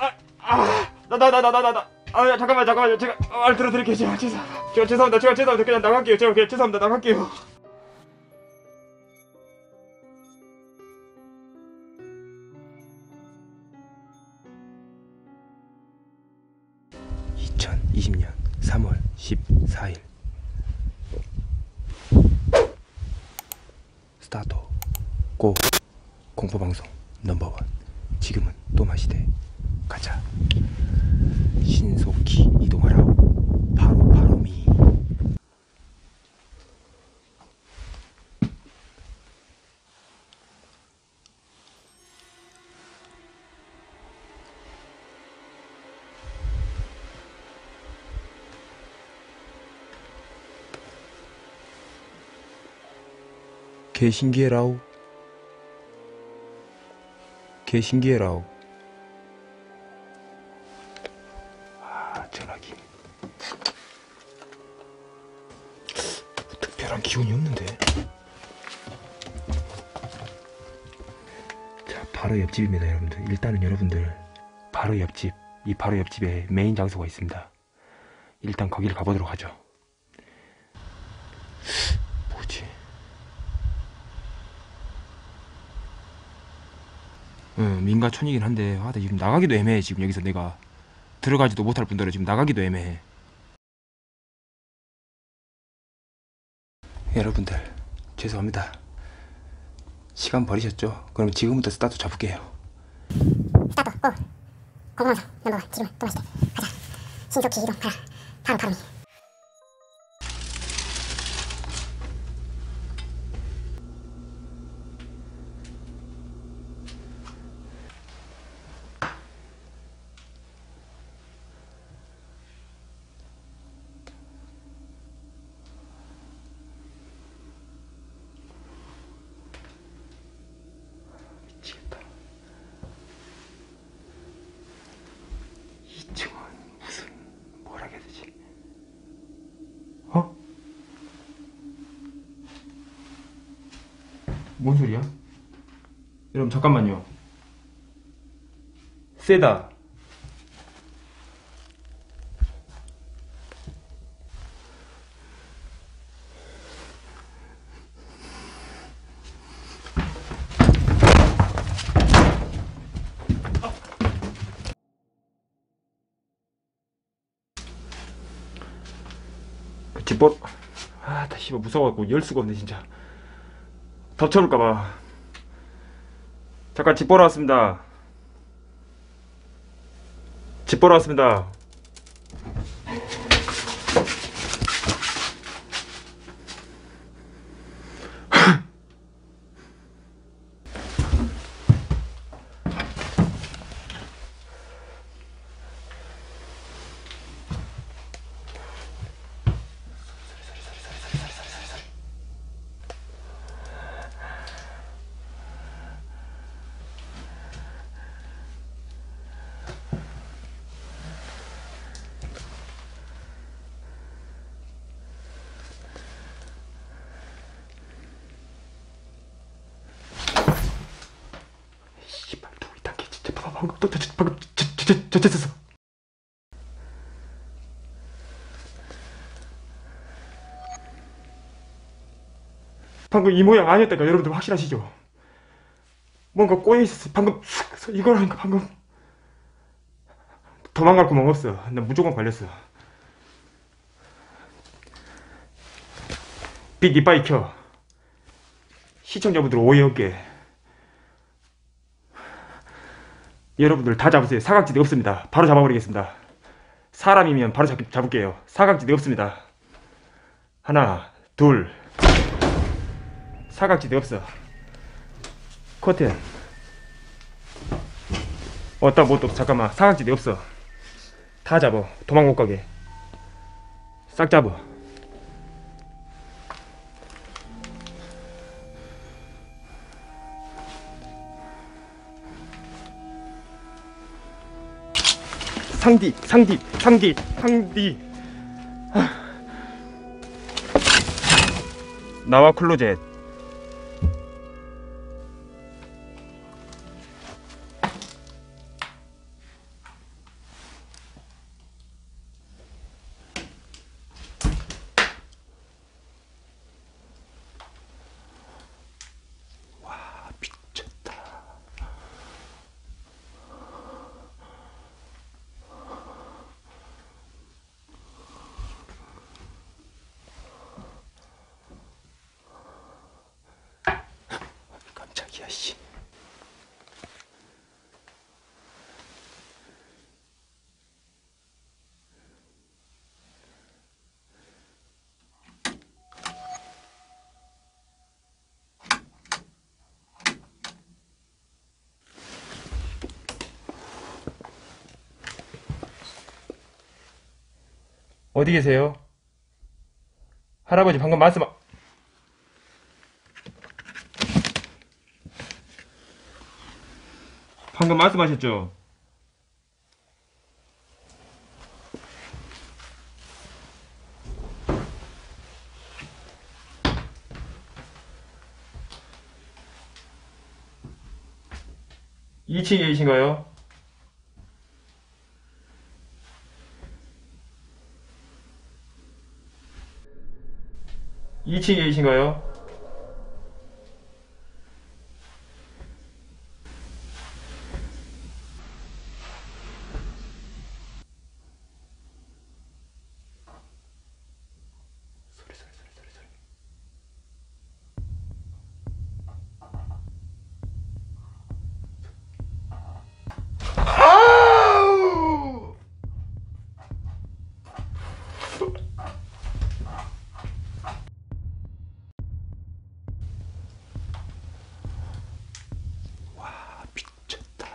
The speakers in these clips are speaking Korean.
야, 잠깐만요. 제가 말 들어드릴게요. 제가 죄송합니다. 그냥 나갈게요. 죄송합니다. 나갈게요. (2020년 3월 14일) 스타트 고 공포방송 넘버원. 지금은 또마시대. 가자. 신속히 이동하라. 바로미. 개신기해라우. 전화기. 특별한 기운이 없는데. 자, 바로 옆집입니다, 여러분들. 일단은 여러분들 바로 옆집, 이 바로 옆집에 메인 장소가 있습니다. 일단 거기를 가보도록 하죠. 뭐지? 민가촌이긴 한데, 나 지금 나가기도 애매해. 지금 여기서 내가 들어가지도 못할 뿐더러 지금 나가기도 애매해. 여러분들 죄송합니다. 시간 버리셨죠? 그럼 지금부터 스타트 잡을게요. 스타트 고! 공공방송 넘버원. 지금은 또마시대. 가자. 신속히 이동하라. 바로미. 미치겠다. 2층은 무슨 뭐라 해야 되지? 뭔 소리야? 여러분 잠깐만요. 세다. 집보. 다 씨발 무서워갖고 열 수가 없네 진짜. 덮쳐볼까봐. 잠깐 집 보러 왔습니다. 씨발 누구 이딴 게 진짜 방금 저 방금 이 모양 아니었다니까. 여러분들 확실하시죠? 뭔가 꼬여있었어 방금. 이거라니까. 방금 도망갈 구멍 없어. 나 무조건 걸렸어. 빛 이빨 켜. 시청자분들 오해 없게. 여러분들 다 잡으세요. 사각지대 없습니다. 바로 잡아버리겠습니다. 사람이면 바로 잡을게요. 사각지대 없습니다. 하나 둘. 사각지대 없어. 커튼. 왔다 못 또. 잠깐만. 사각지대 없어. 다 잡어. 도망 못 가게 싹 잡어. 상디. 나와 클로젯. 씨. 어디 계세요? 할아버지 방금 말씀하셨죠? 이 2층에 계신가요? 이 2층에 계신가요? 소리. 아우! 와, 미쳤다.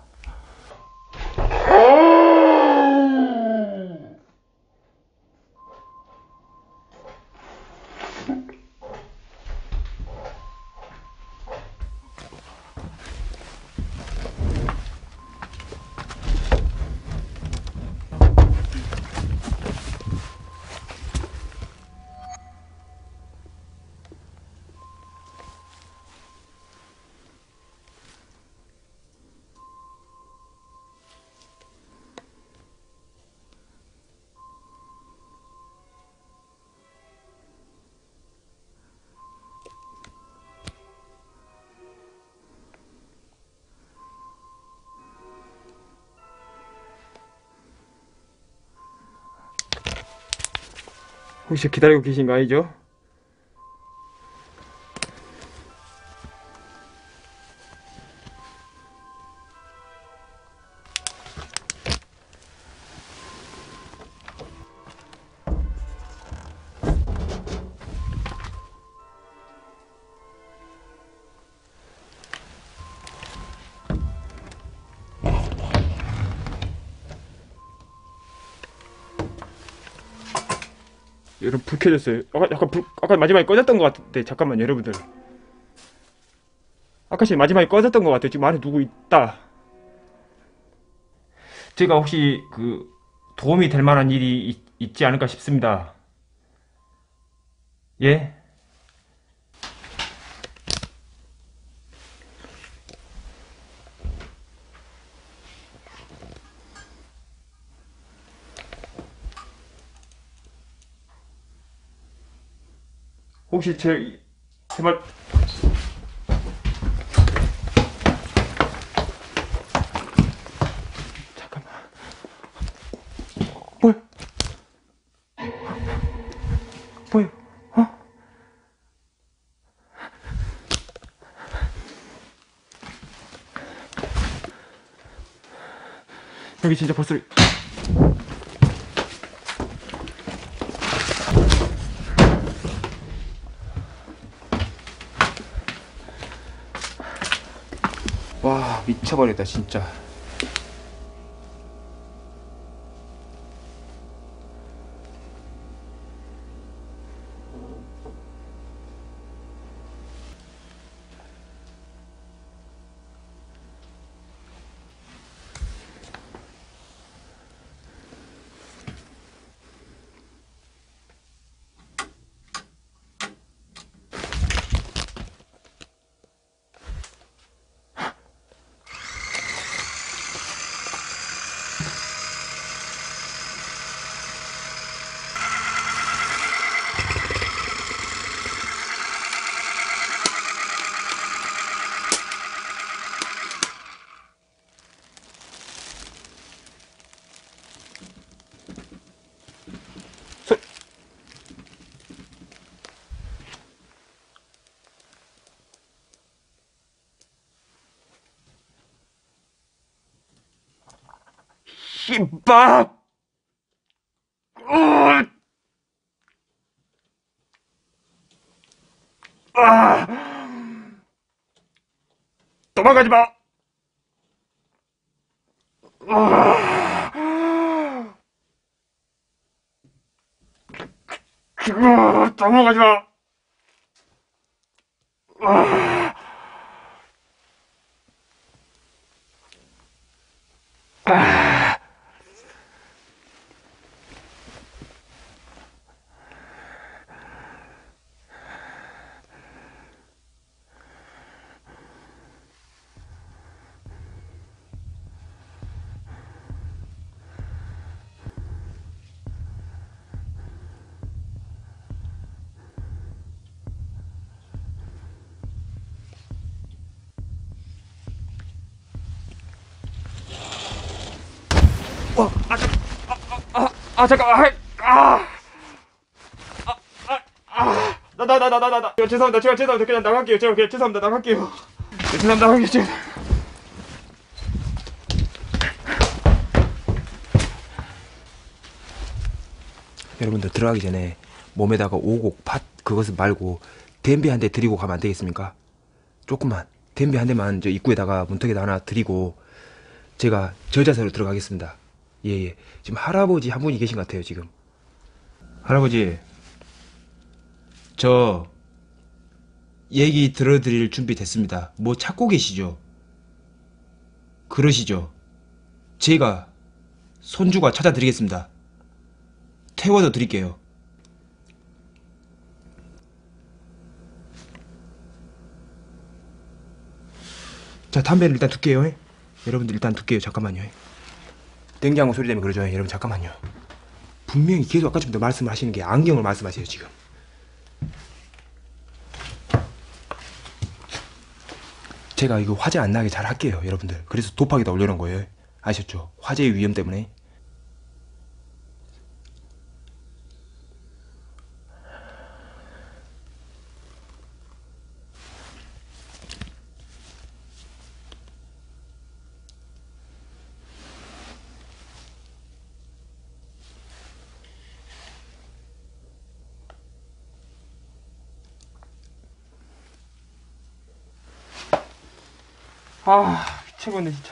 혹시 기다리고 계신 거 아니죠? 여러분 불 켜졌어요. 아까 마지막에 꺼졌던 것 같은데 잠깐만 여러분들. 아까 씨 마지막에 꺼졌던 것 같아요. 지금 안에 누구 있다. 제가 혹시 그 도움이 될 만한 일이 있지 않을까 싶습니다. 예? 혹시 제 말 잠깐만. 뭐야? 뭐야? 어? 여기 진짜 벌써 와 미쳐버렸다 진짜. 김밥! 도망가지 마! 도망가지 마! 잠깐, 죄송합니다. 죄송합니다. 그냥 나갈게요. 죄송합니다. 나갈게요. 죄송합니다. 나갈게요. 여러분들 들어가기 전에 몸에다가 오곡, 팥 그것을 말고 댐비 한 대 드리고 가면 안 되겠습니까? 조금만 댐비 한 대만 저 입구에다가 문턱에다 하나 드리고 제가 저 자세로 들어가겠습니다. 예. 지금 할아버지 한 분이 계신 것 같아요. 지금 할아버지, 저 얘기 들어드릴 준비 됐습니다. 뭐 찾고 계시죠? 그러시죠? 제가 손주가 찾아드리겠습니다. 태워도 드릴게요. 자, 담배를 일단 둘게요. 여러분들 일단 둘게요. 잠깐만요. 땡기한 거 소리 때문에 그러죠. 여러분 잠깐만요. 분명히 계속 아까부터 말씀을 하시는 게 안경을 말씀하세요. 지금 제가 이거 화재 안 나게 잘 할게요. 여러분들 그래서 도파기다 올려놓은 거예요. 아셨죠? 화재의 위험 때문에. 미치겠네 진짜.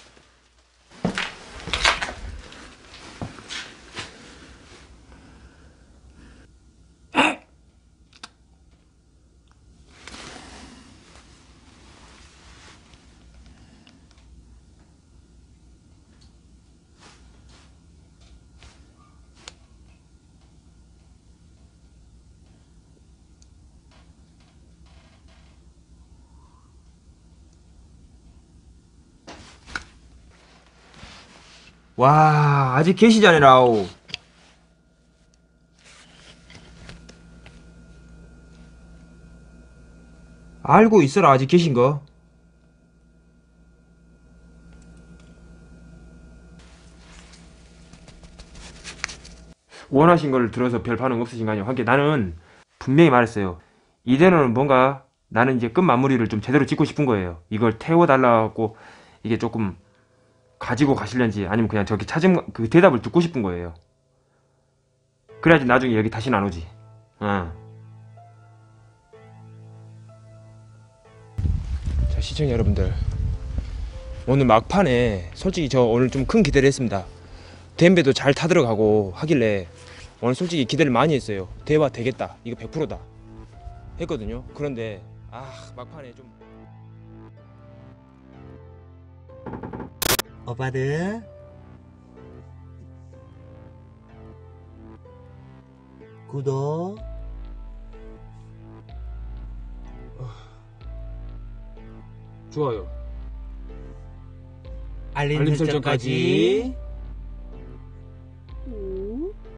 와, 아직 계시잖아요, 라오. 알고 있어라, 아직 계신 거. 원하신 걸 들어서 별 반응 없으신 거 아니에요? 하긴 나는 분명히 말했어요. 이대로는 뭔가 나는 이제 끝 마무리를 좀 제대로 짓고 싶은 거예요. 이걸 태워달라고 이게 조금 가지고 가실런지 아니면 그냥 저기 찾은 그 대답을 듣고 싶은 거예요. 그래야지 나중에 여기 다시는 안 오지. 자, 시청자 여러분들, 오늘 막판에 솔직히 저 오늘 좀 큰 기대를 했습니다. 댐베도 잘 타들어가고 하길래 오늘 솔직히 기대를 많이 했어요. 대화 되겠다, 이거 100%다 했거든요. 그런데 막판에 좀 오빠들 구독 좋아요, 알림 설정까지